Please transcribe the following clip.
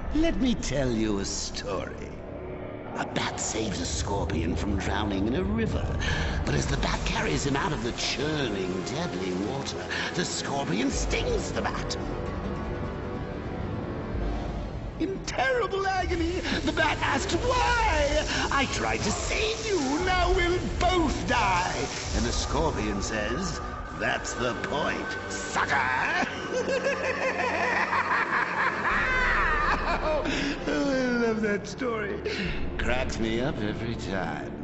Let me tell you a story. A bat saves a scorpion from drowning in a river. But as the bat carries him out of the churning, deadly water, the scorpion stings the bat. In terrible agony, the bat asked why. I tried to save you, now we'll both die. And the scorpion says, that's the point, sucker. Oh, I love that story. Cracks me up every time.